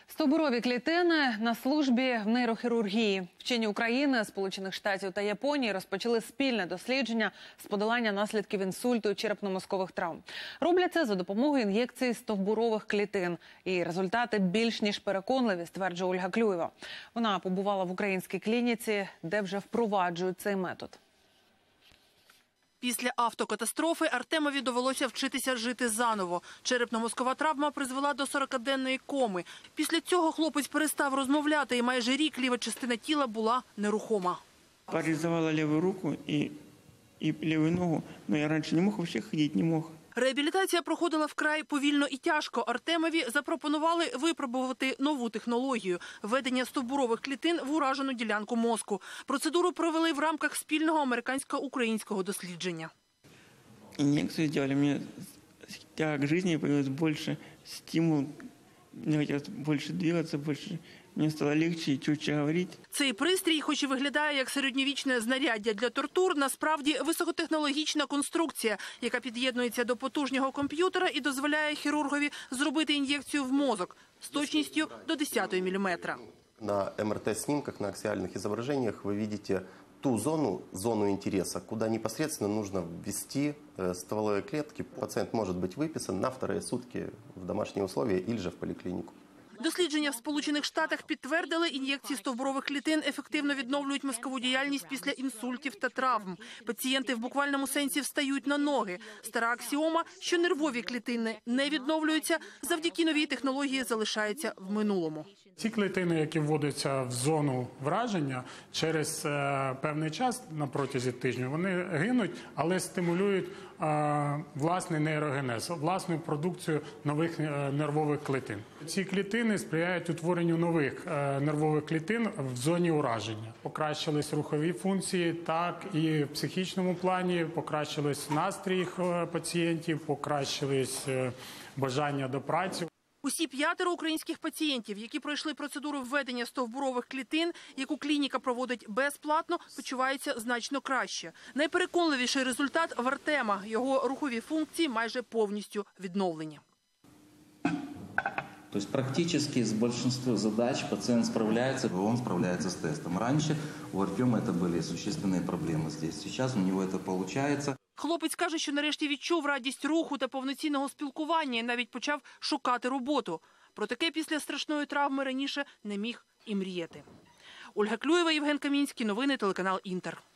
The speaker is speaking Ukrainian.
Стовбурові клітини на службі в нейрохірургії. Вчені України, Сполучених Штатів та Японії розпочали спільне дослідження з подолання наслідків інсульту і черепно-мозкових травм. Роблять це за допомогою ін'єкції стовбурових клітин. І результати більш ніж переконливі, стверджує Ольга Клюєва. Вона побувала в українській клініці, де вже впроваджують цей метод. Після автокатастрофи Артемові довелося вчитися жити заново. Черепно-мозкова травма призвела до 40-денної коми. Після цього хлопець перестав розмовляти, і майже рік ліва частина тіла була нерухома. Паралізувала ліву руку і ліву ногу, але я раніше не мог взагалі ходити, не мог. Реабілітація проходила вкрай повільно і тяжко. Артемові запропонували випробувати нову технологію – введення стовбурових клітин в уражену ділянку мозку. Процедуру провели в рамках спільного американсько-українського дослідження. Ін'єкцію зробили, мені тяга к житті, появилось більше стимул, мені хотілося більше рухатися, більше. Мені стало легше і чутче говорити. Цей пристрій, хоч і виглядає як середньовічне знаряддя для тортур, насправді високотехнологічна конструкція, яка під'єднується до потужного комп'ютера і дозволяє хірургові зробити ін'єкцію в мозок з точністю до 10-ї міліметра. На МРТ-снимках, на аксиальных изображениях вы видите ту зону интереса, куда непосредственно нужно ввести стволовые клетки. Пациент может быть выписан на вторые сутки в домашние условия или же в поликлинику. Дослідження в Сполучених Штатах підтвердили, ін'єкції стовбурових клітин ефективно відновлюють мозкову діяльність після інсультів та травм. Пацієнти в буквальному сенсі встають на ноги. Стара аксіома, що нервові клітини не відновлюються, завдяки новій технології залишається в минулому. Ці клітини, які вводяться в зону враження, через певний час, на протязі тижня, вони гинуть, але стимулюють власний нейрогенез, власну продукцію нових нервових клітин. Ці клітини сприяють утворенню нових нервових клітин в зоні ураження. Покращились рухові функції, так і в психічному плані, покращились настрій пацієнтів, покращились бажання до праці. Усі 5 українських пацієнтів, які пройшли процедуру введення стовбурових клітин, яку клініка проводить безплатно, почуваються значно краще. Найпереконливіший результат в Артема. Його рухові функції майже повністю відновлені. То есть практически с большинством задач пациент справляется, он справляется с тестом. Раньше у Артема это были существенные проблемы здесь. Сейчас у него это получается. Хлопець каже, що нарешті відчув радість руху та повноцінного спілкування і навіть почав шукати роботу. Про таке після страшної травми раніше не міг і мріяти. Ольга Клюєва, Євген Камінський. Новини телеканал «Інтер».